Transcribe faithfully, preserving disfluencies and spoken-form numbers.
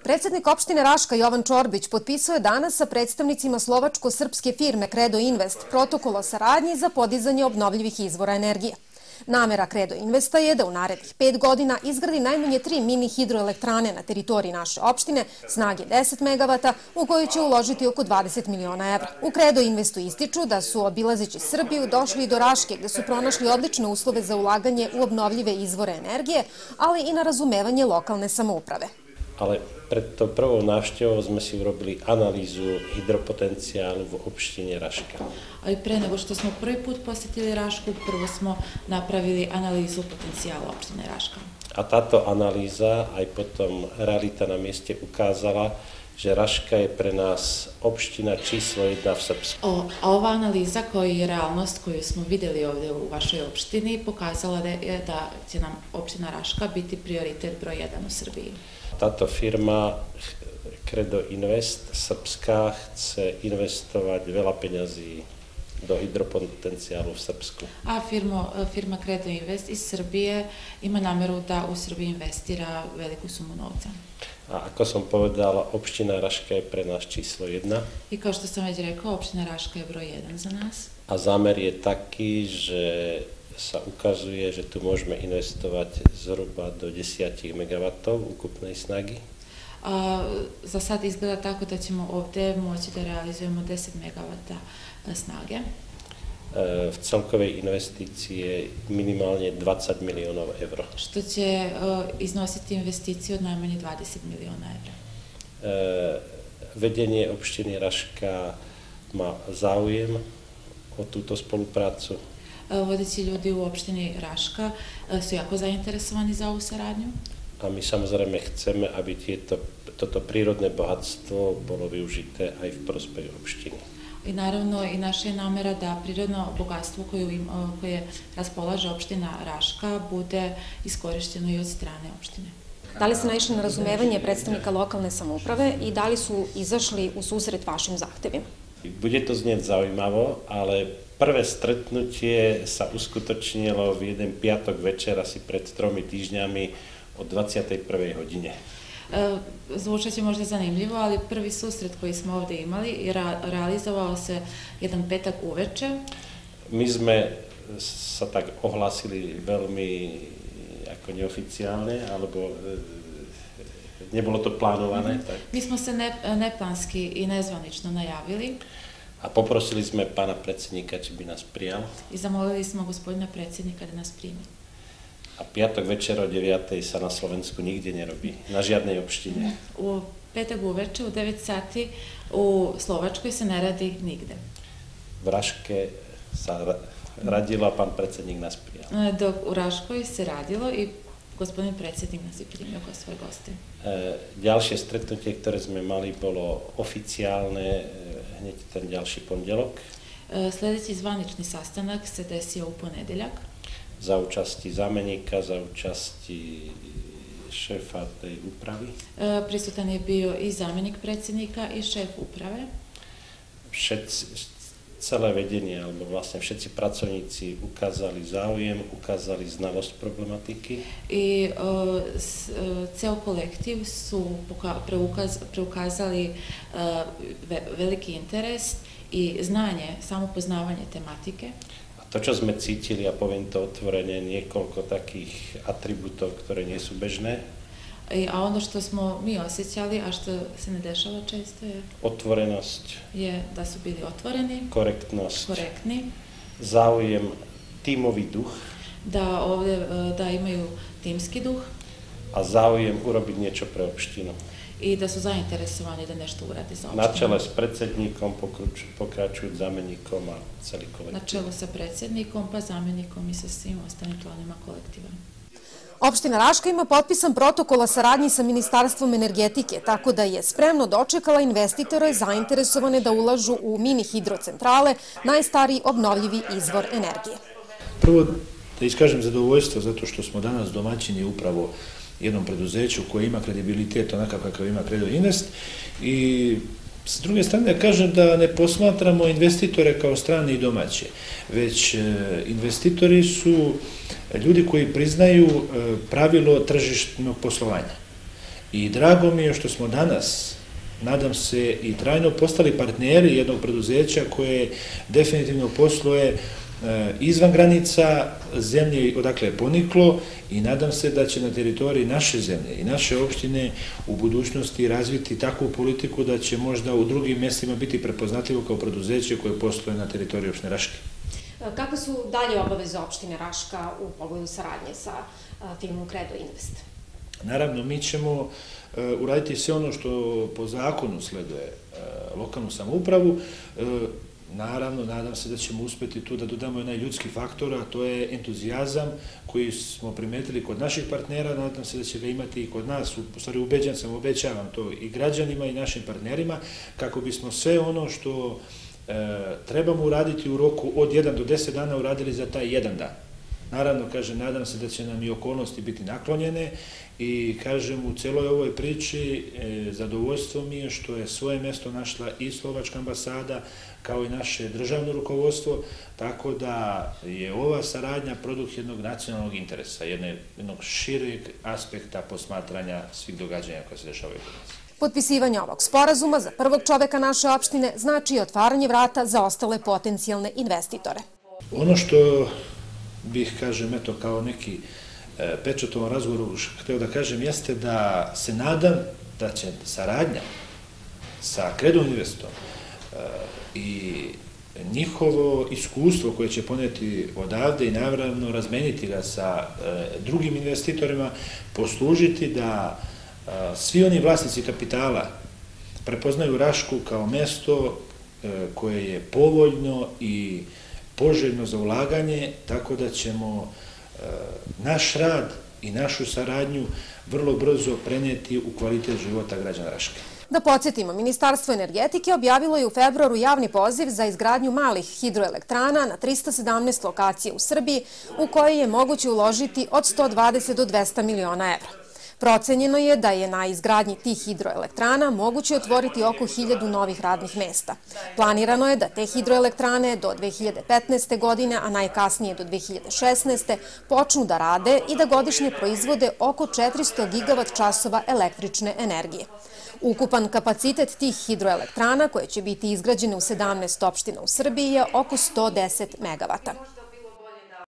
Predsednik opštine Raška Jovan Čorbić potpisao je danas sa predstavnicima slovačko-srpske firme Credo Invest protokol o saradnji za podizanje obnovljivih izvora energije. Namera Credo Investa je da u narednih pet godina izgradi najmanje tri mini hidroelektrane na teritoriji naše opštine snage deset megavata u koju će uložiti oko dvadeset miliona evra. U Credo Investu ističu da su obilazeći Srbiju došli i do Raške gde su pronašli odlične uslove za ulaganje u obnovljive izvore energije, ali i na razumevanje lokalne samouprave. Ale pred to prvou návštevou sme si urobili analýzu hidropotenciálu v opštine Raška. Ali pre nego što smo prvi put posjetili Rašku, prvo smo napravili analizu potencijala opštine Raška. A táto analýza aj potom realita na mieste ukázala, že Raška je pre nás opština číslo jedna v Srbsku. O, a ova analiza kao i realnost koju smo videli ovdje u vašoj opštini pokazala da, je, da će nam opština Raška biti prioritet broj jedan u Srbiji. Táto firma Credo Invest Srbska chce investovať veľa peňazí do hidropotenciálu v Srbsku. A firmo, firma Credo Invest iz Srbije ima nameru da u Srbiji investira veliku sumu novca. A ako som povedal, opština Raška je pre nás číslo jedna. I kao što sam već rekao, opština Raška je broj jedan za nas. A zámer je taký, že sa ukazuje, že tu môžeme investovať zhruba do desať megavatov ukupnej snagy. A, za sad izgleda tako da ćemo ovdje moći da realizujemo deset megavata snage. E, v celkovej investície minimálne dvadsať miliónov eur. Što će uh, iznositi investiciju od najmanje dvadeset miliona evra. E, vedenie opštiny Raška má záujem o túto spoluprácu. Vodeći ljudi u opštini Raška su jako zainteresovani za ovu saradnju. A my samozrejme chceme, aby tieto, toto prírodné bohatstvo bolo využité aj v prospech opštiny. I naravno i naša je namera da prirodno bogatstvo koju im, koje raspolaže opština Raška bude iskorišteno i od strane opštine. Da li ste naišli na razumevanje predstavnika lokalne samouprave i da li su izašli u susret vašim zahtevima? Bude to znieť zaujímavo, ale prvé stretnutie sa uskutočnilo v jeden piatok večer asi pred tromi týždňami o dvadsiatej prvej hodine. Zvučat će možda zanimljivo, ali prvi susret koji smo ovdje imali realizovao se jedan petak uveče. My sme sa tak ohlasili veľmi ako neoficiálne, alebo nebolo to plánované. Mm-hmm. Tak. Mi smo se ne, neplanski i nezvanično najavili. A poprosili sme pána predsedníka, či by nás prijal. I zamolili smo gospodina predsednika da nas primi. A piatok večer o deviatej sa na Slovensku nikde nerobí, na žiadnej opštine. U petak uveče u devet sati u Slovačkoj se ne radi nigde. V Raške sa radilo a pán predsedník nás prijal. Dok u Raškoj se radilo i gospodin predsednik nas je primio kao svoje goste. E, ďalšie stretnutie, ktoré sme mali, bolo oficiálne hneď ten ďalší pondelok. E, sledeći zvanični sastanak se desio u ponedeljak. Za účasti zameníka, za účasti šéfa tej úpravy. E, prisutan je bio i zamenik predsednika i šéf úprave. Všetci, celé vedenie, alebo vlastne všetci pracovníci ukázali záujem, ukázali znalosť problematiky. I uh, s, uh, ceo kolektiv su preukaz, preukazali uh, ve, veliki interes i znanje, samopoznavanje tematike. A to, čo sme cítili, a poviem to otvorene, niekoľko takých atribútov, ktoré nie sú bežné. I, a ono što smo mi osjećali, a što se ne dešava često je... Otvorenosť. Je da su bili otvoreni. Korektnosť. Korektni. Záujem, tímový duch. Da ovdje, da imaju timski duh. A záujem urobiť niečo pre opštinu. I da su zainteresovani da nešto uradi za opštinu. Na čele s predsedníkom, pokračujú zameníkom a celý kolektív. Na čelu sa predsednikom, pa zamenikom i sa svim ostalim članima kolektiva. Opština Raška ima potpisan protokol o saradnji sa Ministarstvom energetike, tako da je spremno dočekala investitore zainteresovane da ulažu u mini hidrocentrale, najstariji obnovljivi izvor energije. Prvo da iskažem zadovoljstvo zato što smo danas domaćini upravo jednom preduzeću koje ima kredibilitet onakav kakav ima Credo Invest i s druge strane da kažem da ne posmatramo investitore kao strane i domaće, već investitori su ljudi koji priznaju pravilo tržišnog poslovanja. I drago mi je što smo danas, nadam se, i trajno postali partneri jednog preduzeća koje definitivno posluje izvan granica zemlje odakle je poniklo i nadam se da će na teritoriji naše zemlje i naše opštine u budućnosti razviti takvu politiku da će možda u drugim mjestima biti prepoznatljivo kao preduzeće koje posluje na teritoriji opštine Raške. Kakve su dalje obaveze opštine Raška u pogledu saradnje sa firmom Credo Invest? Naravno, mi ćemo uraditi sve ono što po zakonu sleduje lokalnu samoupravu. Naravno, nadam se da ćemo uspjeti tu da dodamo onaj ljudski faktor, a to je entuzijazam koji smo primetili kod naših partnera, nadam se da će ga imati i kod nas, u stvari ubeđen sam, obećavam to i građanima i našim partnerima, kako bismo sve ono što trebamo uraditi u roku od jedan do deset dana uradili za taj jedan dan. Naravno, kažem, nadam se da će nam i okolnosti biti naklonjene i, kažem, u celoj ovoj priči zadovoljstvo mi je što je svoje mjesto našla i Slovačka ambasada, kao i naše državno rukovodstvo, tako da je ova saradnja produkt jednog nacionalnog interesa, jednog šireg aspekta posmatranja svih događanja koje se dešavaju kod nas. Potpisivanje ovog sporazuma za prvog čoveka naše opštine znači otvaranje vrata za ostale potencijalne investitore. Ono što bih, kažem, eto, kao neki pečatovan razgovor hteo da kažem, jeste da se nadam da će saradnja sa Credo Investom i njihovo iskustvo koje će poneti odavde i naravno razmeniti ga sa drugim investitorima poslužiti da svi oni vlasnici kapitala prepoznaju Rašku kao mesto koje je povoljno i poželjno za ulaganje, tako da ćemo naš rad i našu saradnju vrlo brzo prenijeti u kvalitet života građana Raške. Da podsjetimo, Ministarstvo energetike objavilo je u februaru javni poziv za izgradnju malih hidroelektrana na trista sedamnaest lokacija u Srbiji, u koje je moguće uložiti od sto dvadeset do dvesta miliona evra. Procenjeno je da je na izgradnji tih hidroelektrana moguće otvoriti oko hiljadu novih radnih mesta. Planirano je da te hidroelektrane do dve hiljade petnaeste. godine, a najkasnije do dve hiljade šesnaeste. počnu da rade i da godišnje proizvode oko četiristo gigavat časova električne energije. Ukupan kapacitet tih hidroelektrana, koje će biti izgrađene u sedamnaest opština u Srbiji, je oko sto deset megavata.